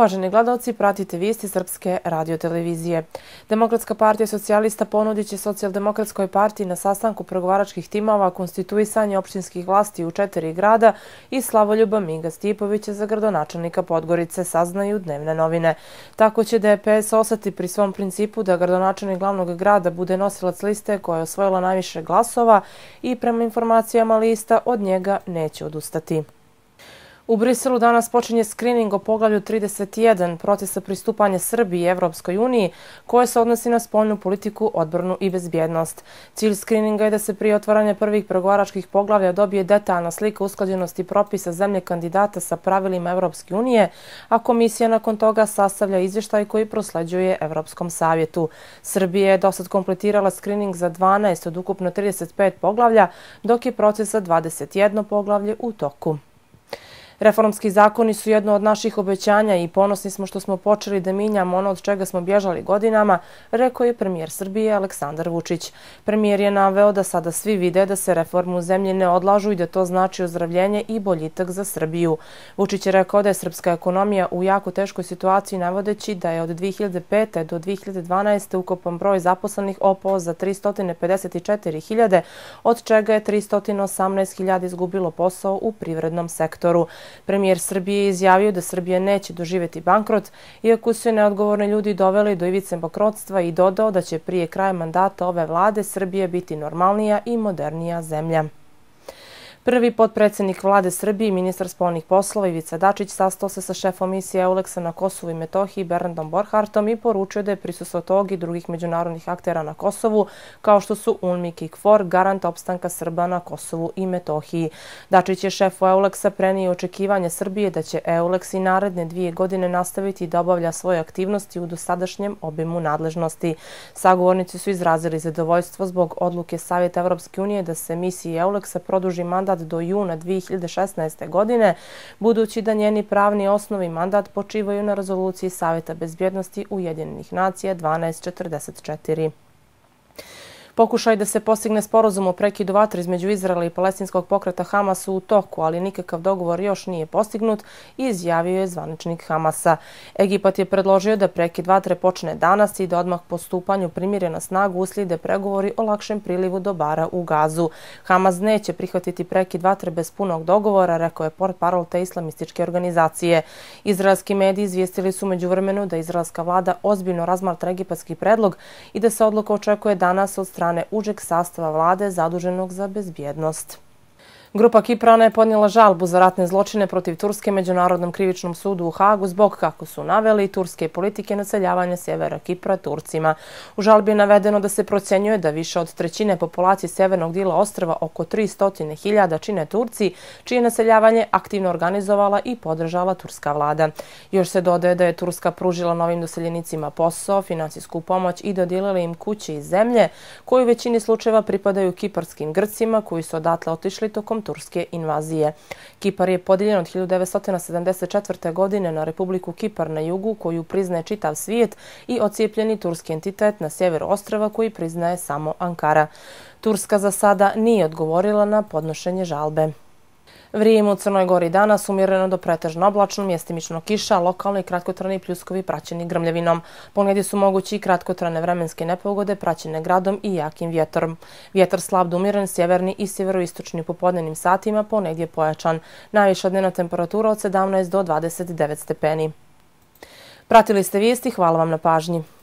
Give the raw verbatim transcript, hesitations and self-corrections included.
Uvaženi gledalci, pratite vijesti Srpske radiotelevizije. Demokratska partija socijalista ponudit će Socijaldemokratskoj partiji na sastanku pregovaračkih timova konstituisanje opštinskih vlasti u četiri grada i Slavoljuba Miga Stipovića za gradonačelnika Podgorice, saznaju dnevne novine. Tako će D P S ostati pri svom principu da gradonačelnik glavnog grada bude nosilac liste koja je osvojila najviše glasova i prema informacijama lista od njega neće odustati. U Briselu danas počinje skrining o poglavlju trideset jedan procesa pristupanja Srbije Evropskoj uniji koje se odnosi na spoljnu politiku, odbranu i bezbjednost. Cilj skrininga je da se prije otvaranja prvih pregovaračkih poglavlja dobije detaljna slika usklađenosti propisa zemlje kandidata sa pravilima Evropske unije, a komisija nakon toga sastavlja izvještaj koji prosleđuje Evropskom savjetu. Srbija je dosad kompletirala skrining za dvanaest od ukupno trideset pet poglavlja, dok je proces za dvadeset jedno poglavlje u toku. Reformski zakoni su jedno od naših obećanja i ponosni smo što smo počeli da minjamo ono od čega smo bježali godinama, rekao je premijer Srbije Aleksandar Vučić. Premijer je naveo da sada svi vide da se reforme u zemlji ne odlažu i da to znači ozdravljenje i boljitak za Srbiju. Vučić je rekao da je srpska ekonomija u jako teškoj situaciji, navodeći da je od dve hiljade pete do dve hiljade dvanaeste ukupan broj zaposlenih opao za tristo pedeset četiri hiljade, od čega je tristo osamnaest hiljada izgubilo posao u privrednom sektoru. Premijer Srbije je izjavio da Srbija neće doživjeti bankrot, iako su je neodgovorni ljudi doveli do ivice bankrotstva, i dodao da će prije kraja mandata ove vlade Srbija biti normalnija i modernija zemlja. Prvi potpredsjednik vlade Srbije i ministar spoljnih poslova Ivica Dačić sastao se sa šefom misije EULEX-a na Kosovu i Metohiji Bernardom Borhartom i poručio da je prisustvo tog i drugih međunarodnih aktera na Kosovu, kao što su UNMIK i KFOR, garant opstanka Srba na Kosovu i Metohiji. Dačić je šefu EULEX-a prenio očekivanje Srbije da će EULEX i naredne dvije godine nastaviti da obavlja svoje aktivnosti u dosadašnjem obimu nadležnosti. Sagovornici su izrazili zadovoljstvo zbog odluke Savjeta Evropske unije da se misiji EULEX-a produži mandat do juna dve hiljade šesnaeste. godine, budući da njeni pravni osnovi mandat počivaju na rezoluciji Savjeta bezbjednosti Ujedinjenih nacija dvanaest četrdeset četiri. Pokušaj da se postigne sporazum o prekidu vatre između Izraela i palestinskog pokreta Hamas u toku, ali nikakav dogovor još nije postignut, izjavio je zvaničnik Hamasa. Egipat je predložio da prekid vatre počne danas i da odmah po stupanju primirja na snagu uslijede pregovori o lakšem prilivu dobara u Gazu. Hamas neće prihvatiti prekid vatre bez punog dogovora, rekao je portparol te islamističke organizacije. Izraelski mediji izvijestili su međuvremenu da izraelska vlada ozbiljno razmatra egipatski predlog i da se odluka očekuje danas od strane užeg sastava vlade zaduženog za bezbjednost. Grupa Kiprana je podnijela žalbu za ratne zločine protiv Turske Međunarodnom krivičnom sudu u Hagu zbog, kako su naveli, turske politike naseljavanja sjevera Kipra Turcima. U žalbi je navedeno da se procjenjuje da više od trećine populacije sjevernog dijela ostrva, oko tristo hiljada, čine Turci, čije naseljavanje aktivno organizovala i podržala turska vlada. Još se dodaje da je Turska pružila novim doseljenicima posao, finansijsku pomoć i dodijelila im kuće i zemlje, koji u većini slučajeva pripadaju kiparskim Grcima, koji su odatle otišli tokom turske invazije. Kipar je podijeljen od hiljadu devetsto sedamdeset četvrte. godine na Republiku Kipar na jugu, koju priznaje čitav svijet, i ocijepljeni turski entitet na sjeveru ostrva koji priznaje samo Ankara. Turska za sada nije odgovorila na podnošenje žalbe. Vrijeme u Crnoj Gori danas umjereno do pretežno oblačno, mjestimično kiša, lokalni i kratkotrajni pljuskovi praćeni grmljavinom. Ponegdje su mogući i kratkotrajne vremenske nepogode praćene gradom i jakim vjetrom. Vjetar slab do umjeren, sjeverni i sjeveroistočni u popodnevnim satima, ponegdje pojačan. Najviša dnevna temperatura od sedamnaest do dvadeset devet stepeni. Pratili ste vijesti, hvala vam na pažnji.